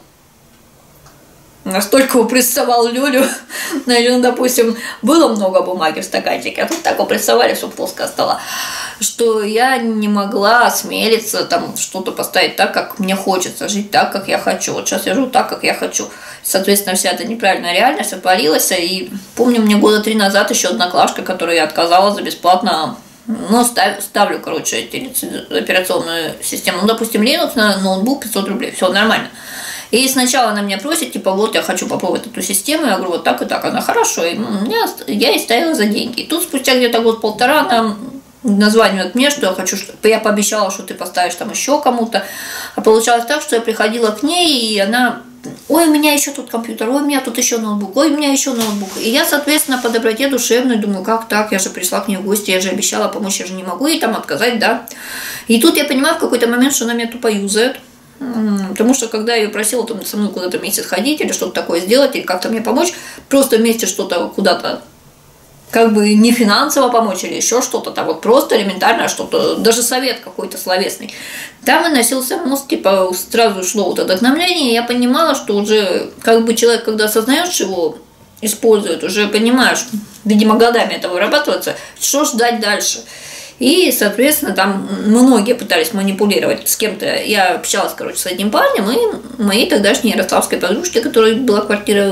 Настолько его прессовал Лёлю, ну, допустим, было много бумаги в стаканчике, а тут так его прессовали, чтобы плоская стала, что я не могла осмелиться там что-то поставить так, как мне хочется, жить так, как я хочу. Вот сейчас я живу так, как я хочу. Соответственно, вся эта неправильная реальность отвалилась, и помню, мне года 3 назад еще одноклашка, которую я отказала за бесплатно, ну, ставлю, короче, операционную систему, ну, допустим, Linux на ноутбук 500 рублей, все нормально. И сначала она меня просит, типа, вот я хочу попробовать эту систему, я говорю, вот так и так, она хорошо, и я ей ставила за деньги. И тут спустя где-то год-полтора она названивает мне, что я хочу, я пообещала, что ты поставишь там еще кому-то, а получалось так, что я приходила к ней, и она, ой, у меня еще тут компьютер, ой, у меня тут еще ноутбук, ой, у меня еще ноутбук. И я, соответственно, по доброте душевной думаю, как так, я же пришла к ней в гости, я же обещала помочь, я же не могу ей там отказать, да. И тут я понимаю в какой-то момент, что она меня тупо юзает. Потому что когда я ее просила там, со мной куда-то вместе сходить или что-то такое сделать, или как-то мне помочь, просто вместе что-то куда-то, как бы не финансово помочь или еще что-то, там вот просто элементарно что-то, даже совет какой-то словесный. Там и носился мозг, типа сразу шло вот это вдохновение, и я понимала, что уже как бы человек, когда осознаешь, его использует, уже понимаешь, видимо, годами это вырабатывается, что ждать дальше. И, соответственно, там многие пытались манипулировать с кем-то. Я общалась, короче, с одним парнем и моей тогдашней ярославской подружке, которой была квартира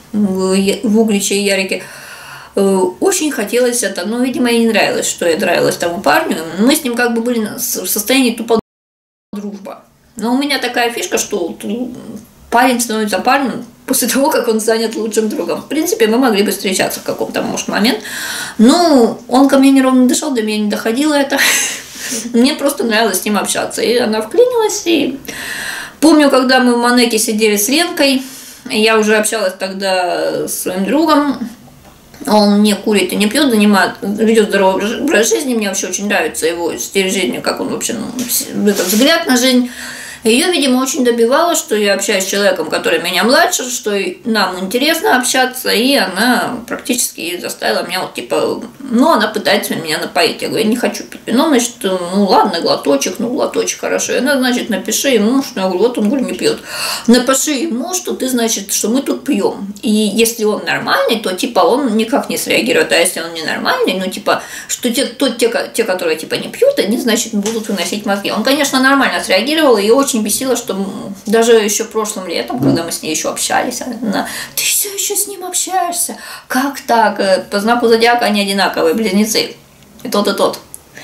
в Угличе и Ярике. Очень хотелось это, но, видимо, ей не нравилось, что я нравилась тому парню. Мы с ним как бы были в состоянии тупо дружба. Но у меня такая фишка, что парень становится парнем после того, как он станет лучшим другом. В принципе, мы могли бы встречаться в каком-то, может, момент. Но он ко мне неровно дышал, до меня не доходило это. Мне просто нравилось с ним общаться. И она вклинилась. И помню, когда мы в Манеке сидели с Ленкой, я уже общалась тогда с своим другом. Он не курит и не пьет, ведет здоровый образ жизни. Мне вообще очень нравится его стиль жизни, как он вообще, этот взгляд на жизнь. Ее, видимо, очень добивало, что я общаюсь с человеком, который меня младше, что нам интересно общаться, и она практически заставила меня вот типа, ну, она пытается меня напоить. Я говорю, я не хочу пить вино, значит, ну, ладно, глоточек, ну, глоточек, хорошо. И она, значит, напиши ему, что я говорю, вот он, говорю, не пьет. Напиши ему, что ты, значит, что мы тут пьем. И если он нормальный, то, типа, он никак не среагирует, а если он ненормальный, ну, типа, что те, которые, типа, не пьют, они, значит, будут выносить мозги. Он, конечно, нормально среагировал, и очень бесило, что даже еще прошлым летом, когда мы с ней еще общались, она, ты все еще с ним общаешься? Как так? По знаку зодиака они одинаковые, близнецы. И тот, и тот.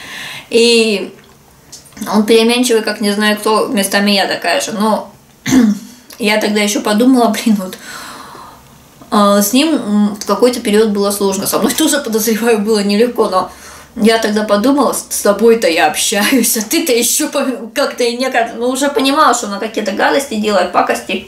И он переменчивый, как не знаю кто, местами я такая же. Но я тогда еще подумала, блин, вот с ним в какой-то период было сложно. Со мной тоже, подозреваю, было нелегко, но я тогда подумала, с тобой-то я общаюсь, а ты-то еще как-то и некогда, ну, уже понимала, что она какие-то гадости делает, пакости.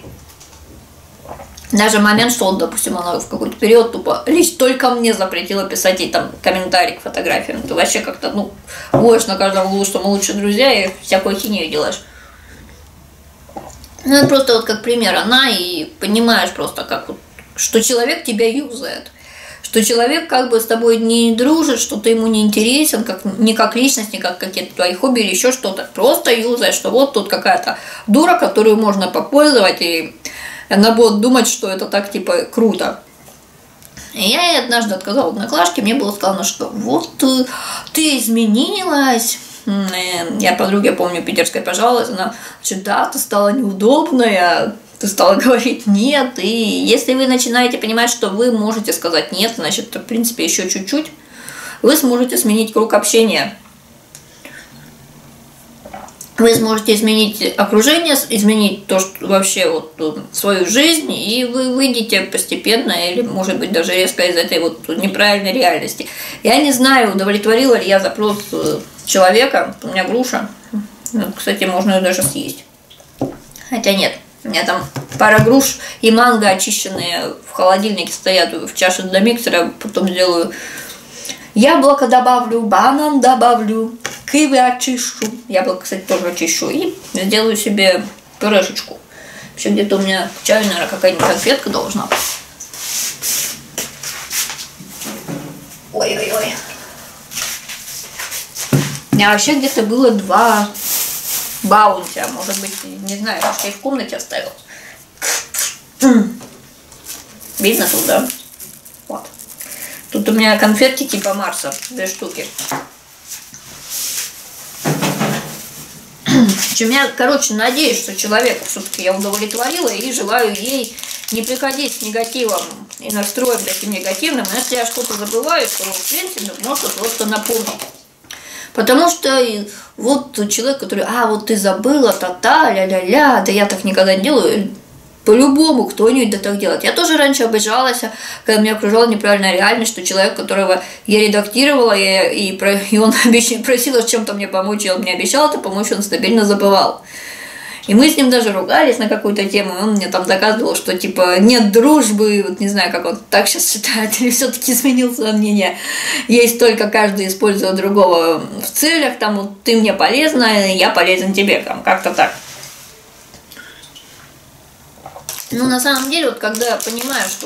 Даже момент, что он, допустим, она в какой-то период тупо лишь только мне запретила писать ей там комментарий к фотографиям. Ты вообще как-то, ну, воешь на каждом углу, что мы лучшие друзья, и всякую хинею делаешь. Ну, это просто вот как пример она, и понимаешь просто, как вот, что человек тебя юзает. Что человек как бы с тобой не дружит, что ты ему не интересен, не как личность, не как какие-то твои хобби или еще что-то. Просто юзает, что вот тут какая-то дура, которую можно попользовать, и она будет думать, что это так типа круто. И я ей однажды отказала одноклашке, мне было сказано, что вот ты изменилась. Я подруге, помню, питерской пожаловалась, она, значит, да, ты стала неудобная, ты стала говорить нет, и если вы начинаете понимать, что вы можете сказать нет, значит, в принципе, еще чуть-чуть, вы сможете сменить круг общения. Вы сможете изменить окружение, изменить то, что вообще вот свою жизнь, и вы выйдете постепенно или, может быть, даже резко из этой вот неправильной реальности. Я не знаю, удовлетворила ли я запрос человека. У меня груша. Кстати, можно ее даже съесть. Хотя нет. У меня там пара груш и манго очищенные в холодильнике стоят в чаше для миксера. Потом сделаю яблоко добавлю, банан добавлю, киви очищу. Яблоко, кстати, тоже очищу. И сделаю себе пюрешечку. Еще где-то у меня к чаю, наверное, какая-нибудь конфетка должна быть. Ой-ой-ой. У меня вообще где-то было 2 баунти, а может быть, не знаю, может, я их в комнате оставила. Видно тут, да? Вот. Тут у меня конфетки типа Марса, 2 штуки. Я, короче, надеюсь, что человека все-таки я удовлетворила и желаю ей не приходить с негативом и настроем таким негативным. Но если я что-то забываю, то, в принципе, можно просто напомнить. Потому что вот человек, который, вот ты забыла, та-та, ля-ля-ля, да я так никогда не делаю. По-любому кто-нибудь да так делает. Я тоже раньше обижалась, когда меня окружала неправильная реальность, что человек, которого я редактировала, и он просил с чем-то мне помочь, и он мне обещал это помочь, он стабильно забывал. И мы с ним даже ругались на какую-то тему, и он мне там доказывал, что типа нет дружбы, вот не знаю, как он так сейчас считает, или все-таки изменил свое мнение. Есть только каждый использует другого в целях, там вот ты мне полезна, я полезен тебе, там как-то так. Ну, на самом деле, вот когда я понимаю, что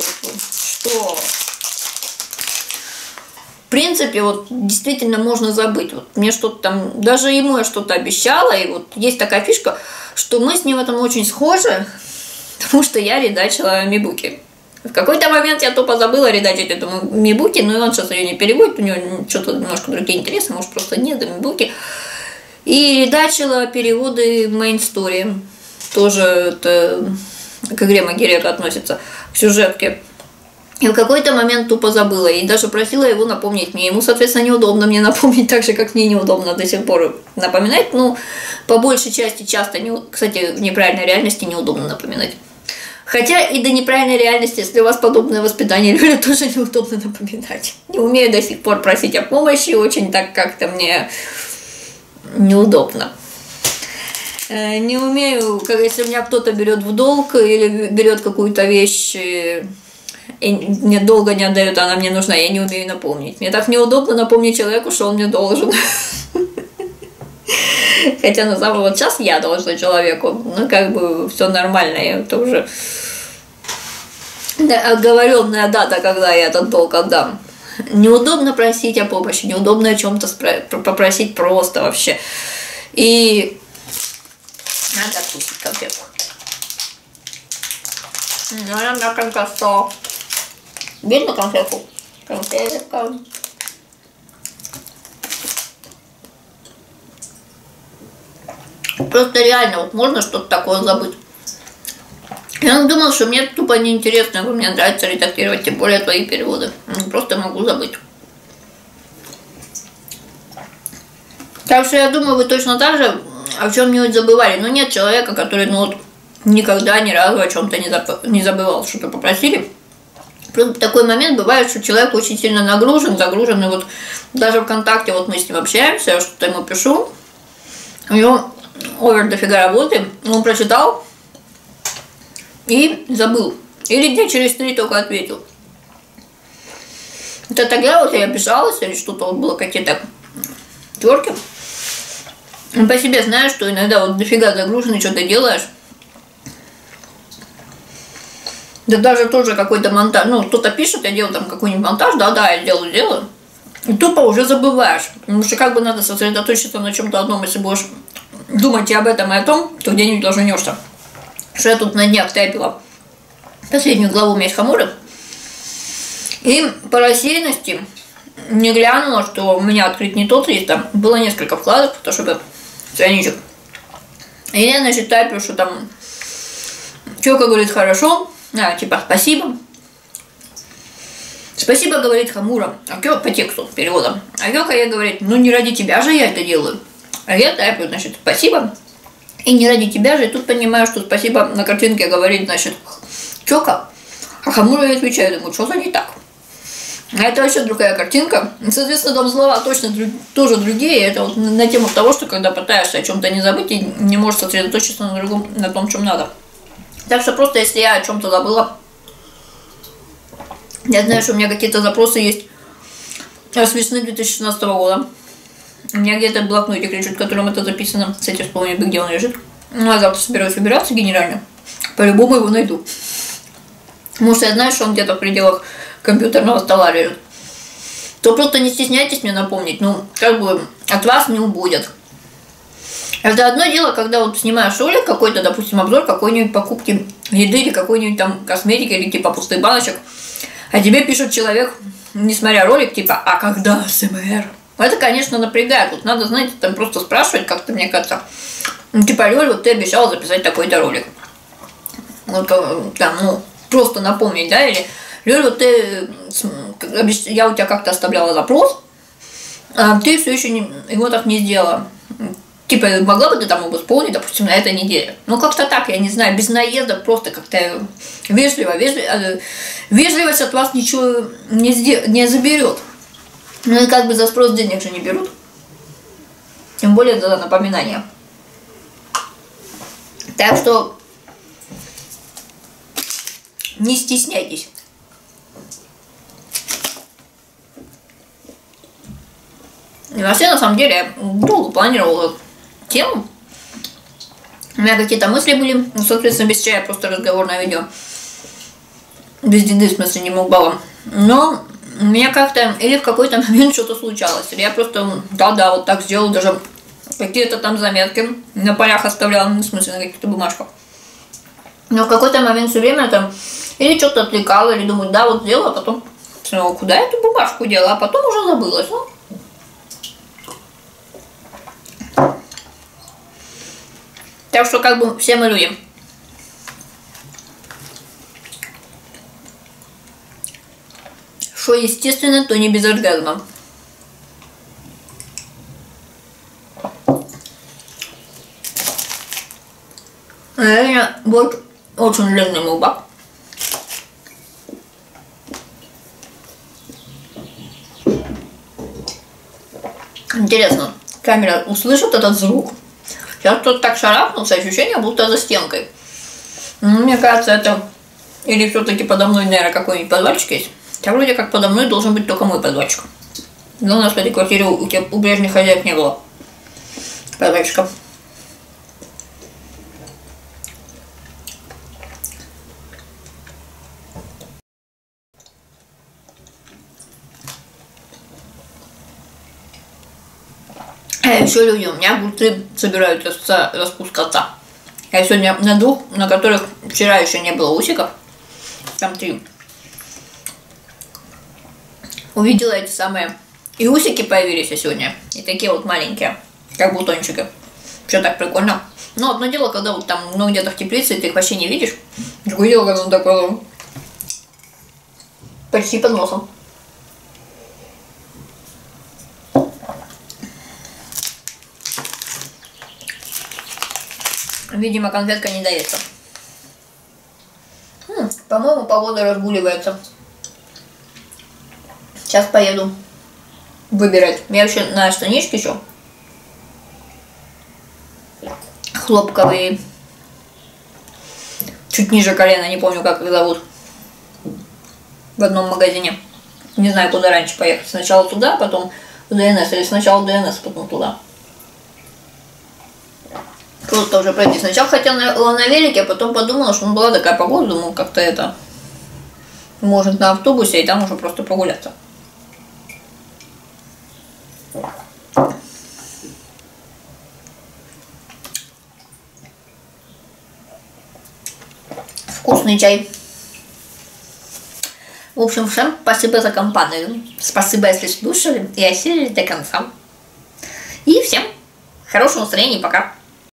в принципе, вот действительно можно забыть. Вот мне что-то там, даже ему я что-то обещала, и вот есть такая фишка, что мы с ним в этом очень схожи, потому что я редачила мибуки. В какой-то момент я тупо забыла редачить эту мибуки, но и он сейчас ее не переводит, у него что-то немножко другие интересы, может, просто нет мибуки. И редачила переводы Main Story. Тоже это к игре Магирека относится, к сюжетке. И в какой-то момент тупо забыла, и даже просила его напомнить мне. Ему, соответственно, неудобно мне напомнить, так же, как мне неудобно до сих пор напоминать. Ну, по большей части часто, кстати, в неправильной реальности неудобно напоминать. Хотя и до неправильной реальности, если у вас подобное воспитание, люди тоже неудобно напоминать. Не умею до сих пор просить о помощи, очень так как-то мне неудобно. Не умею, как если меня кто-то берет в долг или берет какую-то вещь, и мне долго не отдают, она мне нужна, я не умею напомнить. Мне так неудобно напомнить человеку, что он мне должен. Хотя на самом деле вот сейчас я должна человеку, ну как бы все нормально, я это уже оговоренная дата, когда я этот долг отдам. Неудобно просить о помощи, неудобно о чем-то попросить просто вообще. И надо откусить конфетку. Надо конфетку. Видно конфетку? Конфетка. Просто реально, вот можно что-то такое забыть. Я думала, что мне тупо неинтересно, мне нравится редактировать, тем более твои переводы. Просто могу забыть. Так что я думаю, вы точно так же о чем-нибудь забывали. Но нет человека, который вот никогда ни разу о чем-то не забывал, что-то попросили. Просто такой момент бывает, что человек очень сильно загружен, и вот даже ВКонтакте вот мы с ним общаемся, я что-то ему пишу, у него овер дофига работы, он прочитал и забыл. Или дня через 3 только ответил. Это тогда вот я обижалась, или что-то вот было какие-то терки. По себе знаю, что иногда вот дофига загруженный, что-то делаешь. Да даже тоже какой-то монтаж, ну кто-то пишет, я делаю там какой-нибудь монтаж, да, я делаю. И тупо уже забываешь. Потому что как бы надо сосредоточиться на чем-то одном, если будешь думать и об этом, и о том, то где-нибудь ложенешься. Что я тут на днях тайпила последнюю главу «Меч Хамуры». И по рассеянности не глянула, что у меня открыть не тот лист, там было несколько вкладок, фотошопе, страничек. И я, значит, тайплю, что там Чока говорит хорошо, типа спасибо. Спасибо, говорит Хамура, по тексту, переводом. А Йока ей говорит, ну не ради тебя же я это делаю. А я тайплю, значит, спасибо. И не ради тебя же, и тут понимаю, что спасибо на картинке говорит, значит, Чока. А Хамура ей отвечает, думаю, что за не так? А это вообще другая картинка. Соответственно, там слова точно тоже другие. Это вот на тему того, что когда пытаешься о чем-то не забыть и не можешь сосредоточиться на том, чем надо. Так что просто если я о чем-то забыла, я знаю, что у меня какие-то запросы есть с весны 2016 года. У меня где-то блокнотик лежит, в котором это записано. Кстати, вспомню, где он лежит. Ну, а завтра соберусь убираться генерально. По-любому его найду. Потому что я знаю, что он где-то в пределах компьютерного стола лежит. то просто не стесняйтесь мне напомнить. Ну, как бы от вас не убудет. Это одно дело, когда вот снимаешь ролик какой-то, допустим, обзор какой-нибудь покупки еды или какой-нибудь там косметики или типа пустых баночек, а тебе пишет человек, не смотря ролик, типа, а когда АСМР? Это, конечно, напрягает. Вот надо, знаете, там просто спрашивать как-то, мне кажется. Ну, типа, Лёль, вот ты обещала записать такой-то ролик. Вот там, ну, просто напомнить, да, или Лёль, вот ты, я у тебя как-то оставляла запрос, а ты все еще его так не сделала. Типа, могла бы ты там его исполнить, допустим, на этой неделе. Ну, как-то так, я не знаю, без наезда, просто как-то вежливость от вас ничего не заберет. Ну и как бы за спрос денег же не берут. Тем более за напоминание. Так что не стесняйтесь. И вообще, на самом деле, я долго планировала тему. У меня какие-то мысли были. Ну, соответственно, без чая просто разговорное видео. Без еды, в смысле, не мукбалом. Но у меня как-то или в какой-то момент что-то случалось. Или я просто, да, вот так сделала, даже какие-то там заметки на полях оставляла, ну, в смысле, на каких-то бумажках. Но в какой-то момент все время там или что-то отвлекала, или думаю, да, вот сделала, а потом снова куда я эту бумажку делала, а потом уже забылась. Ну. Так что как бы все мы люди. Что естественно, то не без оргазма. Реально, вот очень длинный мукбак. Интересно, камера услышит этот звук? Сейчас кто-то так шарахнулся, ощущение, будто за стенкой. Мне кажется, это или все-таки подо мной, наверное, какой-нибудь подвальчик есть. Хотя вроде как подо мной должен быть только мой подвальчик. Но у нас в этой квартире у прежних хозяев не было подвальчика. А еще люди, у меня огурцы собираются распускаться. Я сегодня на двух, на которых вчера еще не было усиков, там 3, увидела эти самые. И усики появились сегодня. И такие вот маленькие, как бутончики. Все так прикольно. Но одно дело, когда вот там, ну, где-то в теплице, ты их вообще не видишь. Другое дело, когда он такой почти под носом. Видимо, конфетка не дается. По-моему, погода разгуливается. Сейчас поеду выбирать. Я вообще на штанишки еще. Хлопковые. Чуть ниже колена, не помню, как их зовут. В одном магазине. Не знаю, куда раньше поехать. Сначала туда, потом в ДНС. Или сначала в ДНС, потом туда. Просто уже пройти. Сначала хотела на велике, а потом подумала, что была такая погода, думаю, как-то это может на автобусе, и там уже просто прогуляться. Вкусный чай. В общем, всем спасибо за компанию. Спасибо, если слушали и осилили до конца. И всем хорошего настроения. Пока.